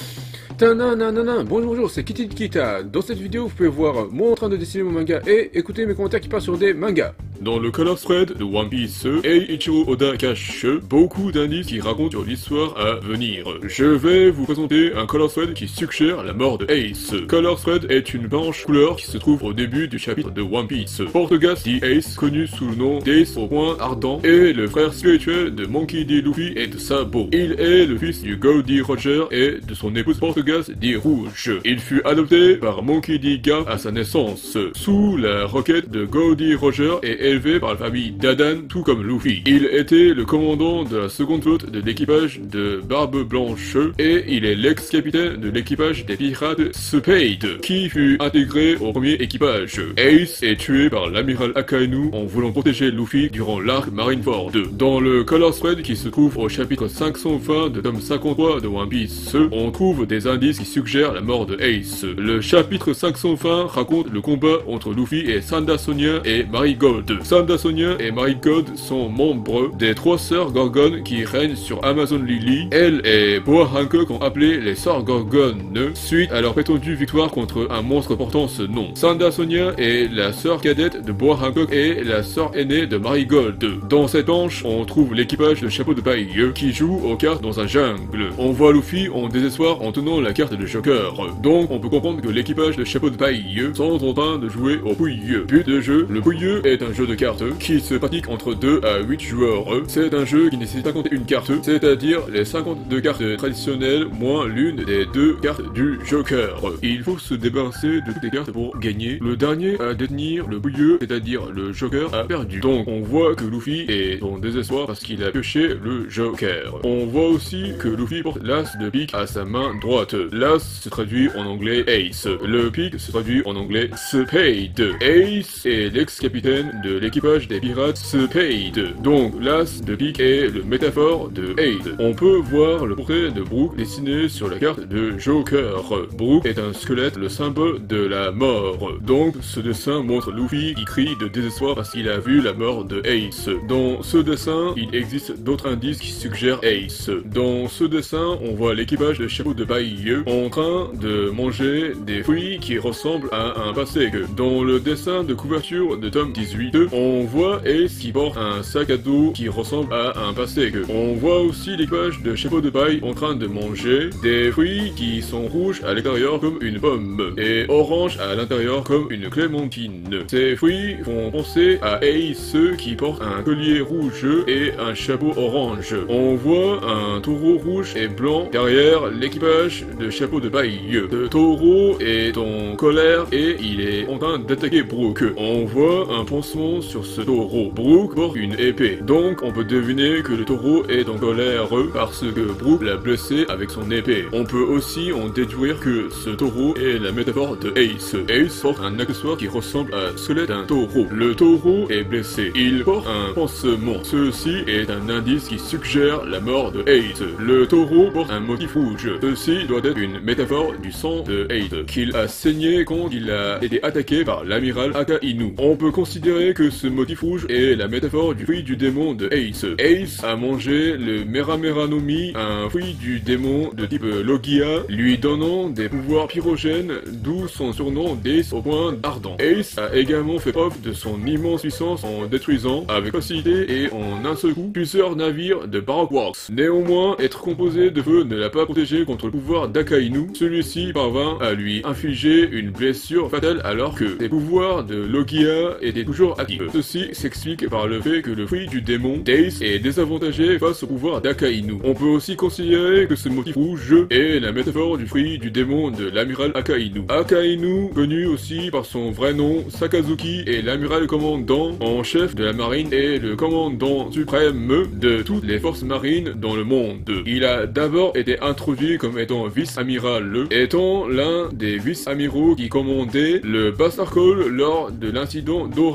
Tananana, bonjour, c'est Kitty Kita. Dans cette vidéo, vous pouvez voir moi en train de dessiner mon manga et écouter mes commentaires qui parlent sur des mangas. Dans le color thread de One Piece, Eiichiro Oda cache beaucoup d'indices qui racontent sur l'histoire à venir. Je vais vous présenter un color thread qui suggère la mort de Ace. Color thread est une blanche couleur qui se trouve au début du chapitre de One Piece. Portegas dit Ace, connu sous le nom d'Ace au point ardent, est le frère spirituel de Monkey D. Luffy et de Sabo. Il est le fils du Goldie Roger et de son épouse Portegas dit Rouge. Il fut adopté par Monkey D. Gap à sa naissance, sous la requête de Goldie Roger et élevé par la famille d'Adan, tout comme Luffy. Il était le commandant de la seconde flotte de l'équipage de Barbe Blanche et il est l'ex-capitaine de l'équipage des pirates Spade, qui fut intégré au premier équipage. Ace est tué par l'amiral Akainu en voulant protéger Luffy durant l'arc Marineford. Dans le color thread qui se trouve au chapitre 520 de tome 53 de One Piece, on trouve des indices qui suggèrent la mort de Ace. Le chapitre 520 raconte le combat entre Luffy et Sanda Sonia et Marigold. Sanda Sonia et Marigold sont membres des trois sœurs Gorgones qui règnent sur Amazon Lily. Elle et Boa Hancock ont appelé les sœurs Gorgones suite à leur prétendue victoire contre un monstre portant ce nom. Sanda Sonia est la sœur cadette de Boa Hancock et la sœur aînée de Marigold. Dans cette planche, on trouve l'équipage de Chapeau de Paille qui joue aux cartes dans un jungle. On voit Luffy en désespoir en tenant la carte de Joker. Donc on peut comprendre que l'équipage de Chapeau de Paille sont en train de jouer au pouilleux. But de jeu, le pouilleux est un jeu de cartes qui se pratique entre 2 à 8 joueurs. C'est un jeu qui nécessite 51 cartes, c'est-à-dire les 52 cartes traditionnelles moins l'une des 2 cartes du Joker. Il faut se débarrasser de toutes les cartes pour gagner. Le dernier à détenir le pouilleux, c'est-à-dire le Joker, a perdu. Donc on voit que Luffy est en désespoir parce qu'il a pioché le Joker. On voit aussi que Luffy porte l'as de pique à sa main droite. L'as se traduit en anglais Ace. Le pique se traduit en anglais Spade. Ace est l'ex-capitaine de l'équipage des pirates Spade. Donc l'as de pique est le métaphore de Ace. On peut voir le portrait de Brook dessiné sur la carte de Joker. Brook est un squelette, le symbole de la mort. Donc ce dessin montre Luffy qui crie de désespoir parce qu'il a vu la mort de Ace. Dans ce dessin, il existe d'autres indices qui suggèrent Ace. Dans ce dessin, on voit l'équipage de Chapeau de Paille en train de manger des fruits qui ressemblent à un pastéque. Dans le dessin de couverture de tome 18, on voit Ace qui porte un sac à dos qui ressemble à un pastèque. On voit aussi l'équipage de Chapeau de Paille en train de manger des fruits qui sont rouges à l'extérieur comme une pomme et orange à l'intérieur comme une clémentine. Ces fruits font penser à Ace qui porte un collier rouge et un chapeau orange. On voit un taureau rouge et blanc derrière l'équipage de Chapeau de Paille. Le taureau est en colère et il est en train d'attaquer Brook. On voit un pansement sur ce taureau. Brook porte une épée. Donc on peut deviner que le taureau est en colère parce que Brook l'a blessé avec son épée. On peut aussi en déduire que ce taureau est la métaphore de Ace. Ace porte un accessoire qui ressemble à celui d'un taureau. Le taureau est blessé. Il porte un pansement. Ceci est un indice qui suggère la mort de Ace. Le taureau porte un motif rouge. Ceci doit être une métaphore du sang de Ace, qu'il a saigné quand il a été attaqué par l'amiral Akainu. On peut considérer que ce motif rouge est la métaphore du fruit du démon de Ace. Ace a mangé le Meramera no Mi, un fruit du démon de type Logia, lui donnant des pouvoirs pyrogènes, d'où son surnom d'Ace au point ardent. Ace a également fait preuve de son immense puissance en détruisant avec facilité et en un seul coup plusieurs navires de Baroque Works. Néanmoins, être composé de feu ne l'a pas protégé contre le pouvoir d'Akainu. Celui-ci parvint à lui infliger une blessure fatale alors que les pouvoirs de Logia étaient toujours actifs. Ceci s'explique par le fait que le fruit du démon d'Ace est désavantagé face au pouvoir d'Akainu. On peut aussi considérer que ce motif rouge est la métaphore du fruit du démon de l'amiral Akainu. Akainu, connu aussi par son vrai nom Sakazuki, est l'amiral commandant en chef de la marine et le commandant suprême de toutes les forces marines dans le monde. Il a d'abord été introduit comme étant vice-amiral, étant l'un des vice-amiraux qui commandaient le Bastarcol lors de l'incident d'Orara.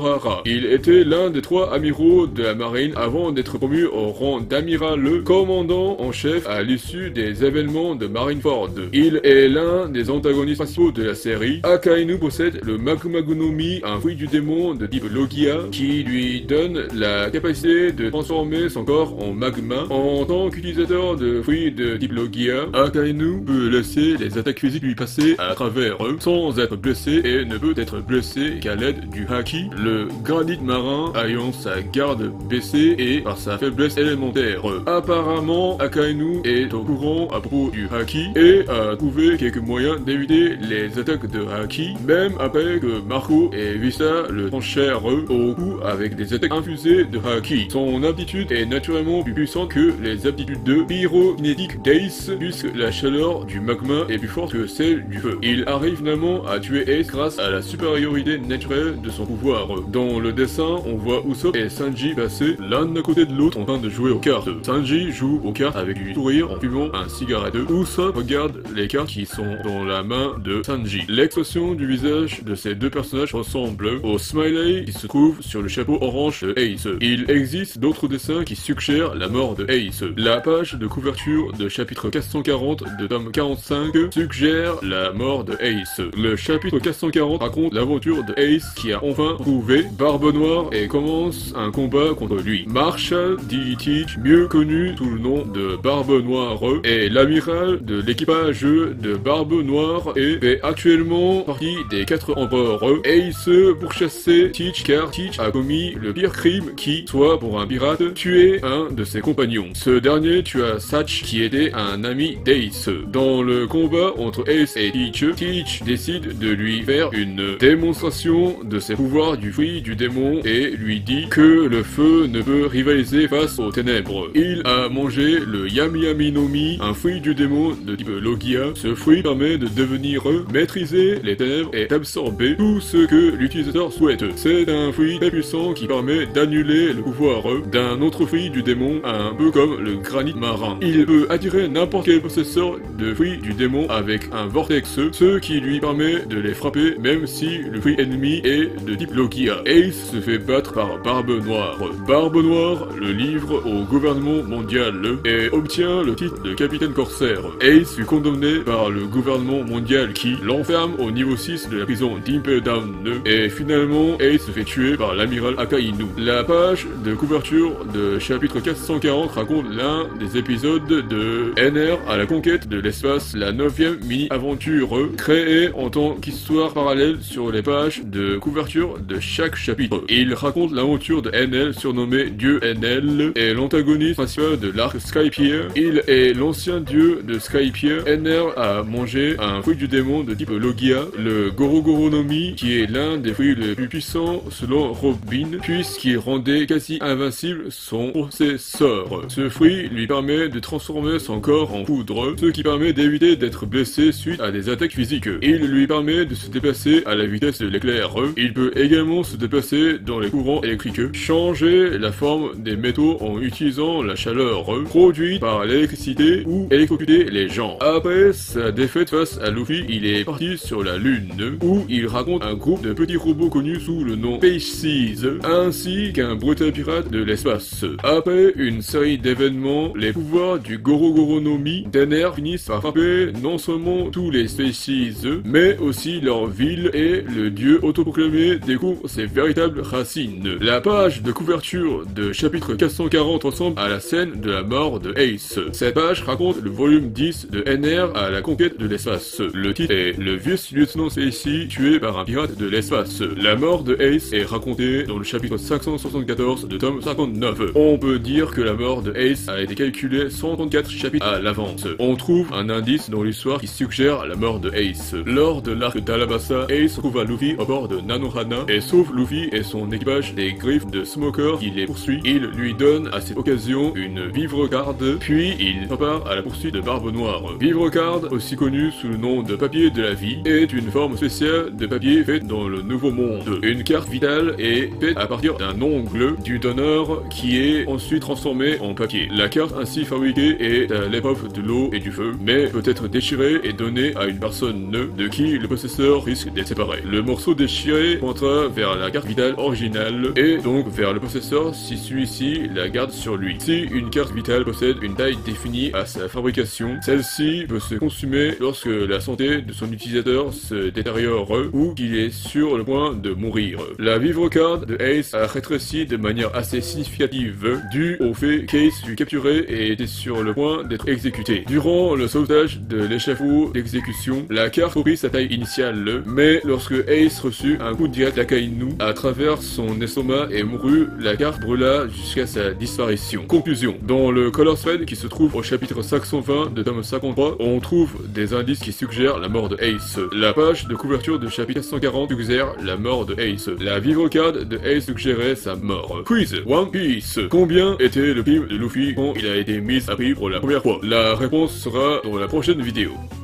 Il était l'un des 3 amiraux de la marine avant d'être promu au rang d'amiral, le commandant en chef à l'issue des événements de Marineford 2. Il est l'un des antagonistes principaux de la série. Akainu possède le Magmagonomi, un fruit du démon de type Logia, qui lui donne la capacité de transformer son corps en magma. En tant qu'utilisateur de fruits de type Logia, Akainu peut laisser les attaques physiques lui passer à travers eux sans être blessé et ne peut être blessé qu'à l'aide du Haki, le granit marin ayant sa garde baissée et par sa faiblesse élémentaire. Apparemment, Akainu est au courant à propos du Haki et a trouvé quelques moyens d'éviter les attaques de Haki, même après que Marco et Vista le tranchèrent au cou avec des attaques infusées de Haki. Son aptitude est naturellement plus puissante que les aptitudes de pyrokinétique d'Ace, puisque la chaleur du magma est plus forte que celle du feu. Il arrive finalement à tuer Ace grâce à la supériorité naturelle de son pouvoir. Dans le dessin, on voit Usopp et Sanji passer l'un à côté de l'autre en train de jouer aux cartes. Sanji joue aux cartes avec du sourire en fumant un cigarette. Usopp regarde les cartes qui sont dans la main de Sanji. L'expression du visage de ces deux personnages ressemble au smiley qui se trouve sur le chapeau orange de Ace. Il existe d'autres dessins qui suggèrent la mort de Ace. La page de couverture de chapitre 440 de tome 45 suggère la mort de Ace. Le chapitre 440 raconte l'aventure de Ace qui a enfin trouvé Barbe Noire et commence un combat contre lui. Marshall D. Teach, mieux connu sous le nom de Barbe Noire, est l'amiral de l'équipage de Barbe Noire et fait actuellement partie des 4 empereurs. Ace pourchassait Teach car Teach a commis le pire crime qui soit pour un pirate tuer un de ses compagnons. Ce dernier tua Satch qui était un ami d'Ace. Dans le combat entre Ace et Teach, Teach décide de lui faire une démonstration de ses pouvoirs du fruit du démon et lui dit que le feu ne peut rivaliser face aux ténèbres. Il a mangé le Yami Yami no Mi, un fruit du démon de type Logia. Ce fruit permet de devenir maîtriser les ténèbres et d'absorber tout ce que l'utilisateur souhaite. C'est un fruit très puissant qui permet d'annuler le pouvoir d'un autre fruit du démon, un peu comme le granit marin. Il peut attirer n'importe quel possesseur de fruits du démon avec un vortex, ce qui lui permet de les frapper même si le fruit ennemi est de type Logia. Ace se fait battre par Barbe Noire. Barbe Noire le livre au gouvernement mondial et obtient le titre de capitaine corsaire. Ace fut condamné par le gouvernement mondial qui l'enferme au niveau 6 de la prison d'Impel Down et finalement Ace se fait tuer par l'amiral Akainu. La page de couverture de chapitre 440 raconte l'un des épisodes de NR à la conquête de l'espace, la 9e mini-aventure créée en tant qu'histoire parallèle sur les pages de couverture de chaque chapitre. Il raconte l'aventure de NL surnommé Dieu NL et l'antagoniste principal de l'arc Skypiea. Il est l'ancien dieu de Skypiea. NR a mangé un fruit du démon de type Logia, le Gorogoronomi, qui est l'un des fruits les plus puissants selon Robin, puisqu'il rendait quasi invincible son possesseur. Ce fruit lui permet de transformer son corps en poudre, ce qui permet d'éviter d'être blessé suite à des attaques physiques. Il lui permet de se déplacer à la vitesse de l'éclair. Il peut également se déplacer dans les courants électriques, changer la forme des métaux en utilisant la chaleur produite par l'électricité ou électrocuter les gens. Après sa défaite face à Luffy, il est parti sur la Lune, où il raconte un groupe de petits robots connus sous le nom Spaces, ainsi qu'un brutal pirate de l'espace. Après une série d'événements, les pouvoirs du Gorogoronomi d'Ener finissent par frapper non seulement tous les Spaces, mais aussi leur ville et le dieu autoproclamé découvre ses véritables racines. La page de couverture de chapitre 440 ressemble à la scène de la mort de Ace. Cette page raconte le volume 10 de NR à la conquête de l'espace. Le titre est Le vice-lieutenant Spacey tué par un pirate de l'espace. La mort de Ace est racontée dans le chapitre 574 de tome 59. On peut dire que la mort de Ace a été calculée 134 chapitres à l'avance. On trouve un indice dans l'histoire qui suggère la mort de Ace. Lors de l'arc d'Alabasta, Ace trouve Luffy au bord de Nanohana et sauve Luffy et son équipage des griffes de Smoker qui les poursuit. Il lui donne à cette occasion une vivre-card, puis il prépare à la poursuite de Barbe Noire. Vivre-card, aussi connu sous le nom de papier de la vie, est une forme spéciale de papier faite dans le Nouveau Monde. Une carte vitale est faite à partir d'un ongle du donneur qui est ensuite transformé en papier. La carte ainsi fabriquée est à l'épreuve de l'eau et du feu, mais peut être déchirée et donnée à une personne de qui le possesseur risque d'être séparé. Le morceau déchiré pointera vers la carte vitale originale et donc vers le possesseur si celui-ci la garde sur lui. Si une carte vitale possède une taille définie à sa fabrication, celle-ci peut se consumer lorsque la santé de son utilisateur se détériore ou qu'il est sur le point de mourir. La vivre card de Ace a rétréci de manière assez significative dû au fait qu'Ace fut capturé et était sur le point d'être exécuté. Durant le sauvetage de l'échafaud d'exécution, la carte reprit sa taille initiale, mais lorsque Ace reçut un coup direct d'Akainu à travers son estomac et mourut, la carte brûla jusqu'à sa disparition. Conclusion. Dans le Color Thread qui se trouve au chapitre 520 de tome 53, on trouve des indices qui suggèrent la mort de Ace. La page de couverture de chapitre 140 suggère la mort de Ace. La vivre card de Ace suggérait sa mort. Quiz. One Piece. Combien était le prix de Luffy quand il a été mis à prix pour la première fois? La réponse sera dans la prochaine vidéo.